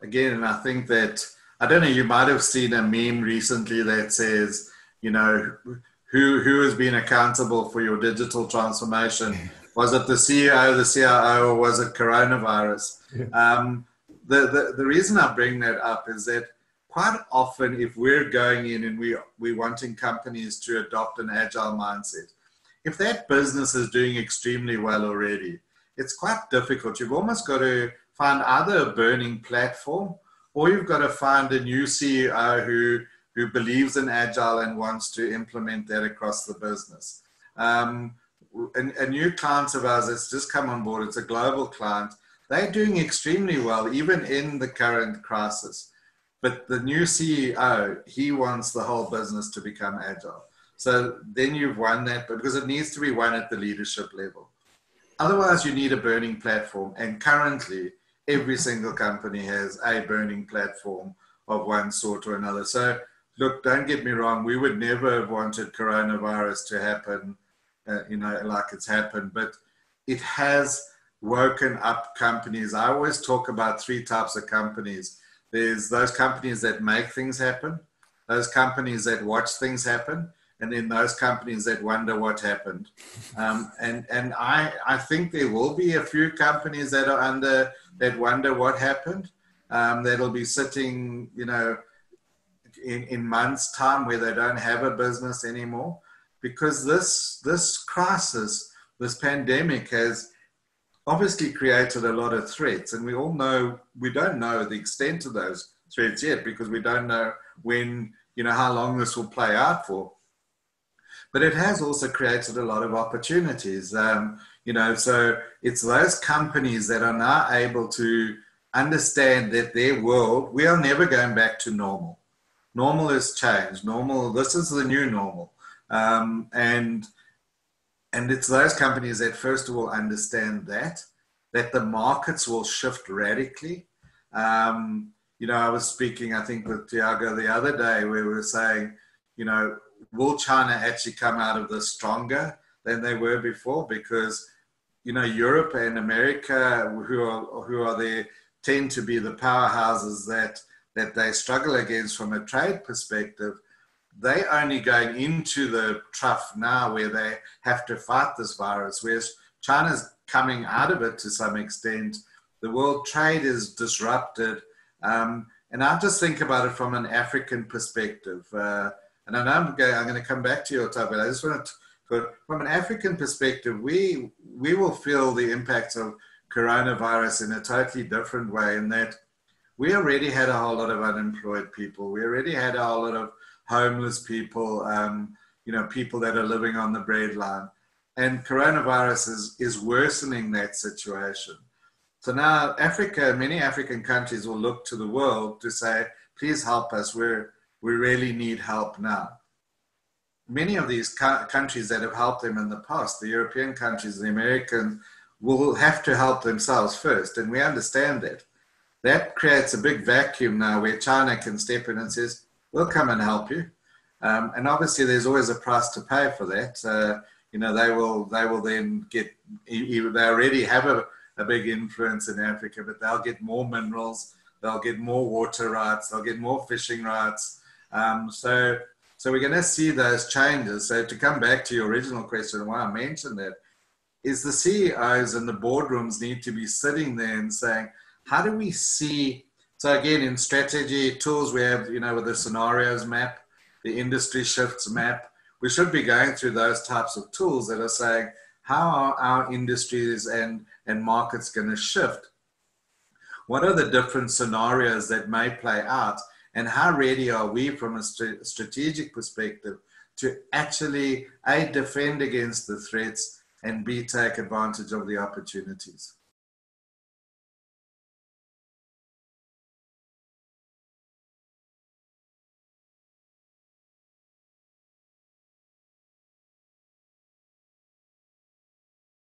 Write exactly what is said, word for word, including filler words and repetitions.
again, I think that, I don't know, you might have seen a meme recently that says, you know, who, who has been accountable for your digital transformation? Was it the C E O, the C I O, or was it coronavirus? Yeah. Um, the, the, the reason I bring that up is that quite often, if we're going in and we, we're wanting companies to adopt an agile mindset, if that business is doing extremely well already, it's quite difficult. You've almost got to find either a burning platform, or you've got to find a new C E O who, who believes in agile and wants to implement that across the business. Um, a, a new client of ours that's just come on board, it's a global client, they're doing extremely well, even in the current crisis. But the new C E O, he wants the whole business to become agile. So then you've won that, but because it needs to be won at the leadership level. Otherwise, you need a burning platform. And currently, every single company has a burning platform of one sort or another. So, look, don't get me wrong. We would never have wanted coronavirus to happen, uh, you know, like it's happened. But it has woken up companies. I always talk about three types of companies. There's those companies that make things happen, those companies that watch things happen, and then those companies that wonder what happened. Um, and and I, I think there will be a few companies that are under, that wonder what happened, um, that'll be sitting, you know, in, in months' time where they don't have a business anymore, because this, this crisis, this pandemic has obviously created a lot of threats, and we all know, we don't know the extent of those threats yet, because we don't know when, you know, how long this will play out for. But it has also created a lot of opportunities, um, you know, so it's those companies that are now able to understand that their world, we are never going back to normal. Normal has changed. Normal, this is the new normal. Um, and, and it's those companies that first of all understand that, that the markets will shift radically. Um, you know, I was speaking, I think, with Tiago the other day, where we were saying, you know, will China actually come out of this stronger than they were before? Because, you know, Europe and America, who are, who are there, tend to be the powerhouses that, that they struggle against from a trade perspective. They're only going into the trough now where they have to fight this virus, whereas China's coming out of it to some extent. The world trade is disrupted. Um, and I just think about it from an African perspective. Uh, And I know I'm going, I'm going to come back to your topic. I just want to, from an African perspective, we we will feel the impacts of coronavirus in a totally different way, in that we already had a whole lot of unemployed people. We already had a whole lot of homeless people, um, you know, people that are living on the breadline. And coronavirus is, is worsening that situation. So now Africa, many African countries will look to the world to say, please help us. We're We really need help now. Many of these countries that have helped them in the past, the European countries, the Americans, will have to help themselves first. And we understand that. That creates a big vacuum now where China can step in and says, we'll come and help you. Um, and obviously there's always a price to pay for that. Uh, you know, they will, they will then get, they already have a, a big influence in Africa, but they'll get more minerals, they'll get more water rights, they'll get more fishing rights. Um, so, so we're going to see those changes. So to come back to your original question, why I mentioned that, is the C E Os and the boardrooms need to be sitting there and saying, how do we see, so again, in strategy tools, we have, you know, with the scenarios map, the industry shifts map, we should be going through those types of tools that are saying, how are our industries and, and markets going to shift? What are the different scenarios that may play out? And how ready are we from a st strategic perspective to actually, A, defend against the threats, and B, take advantage of the opportunities?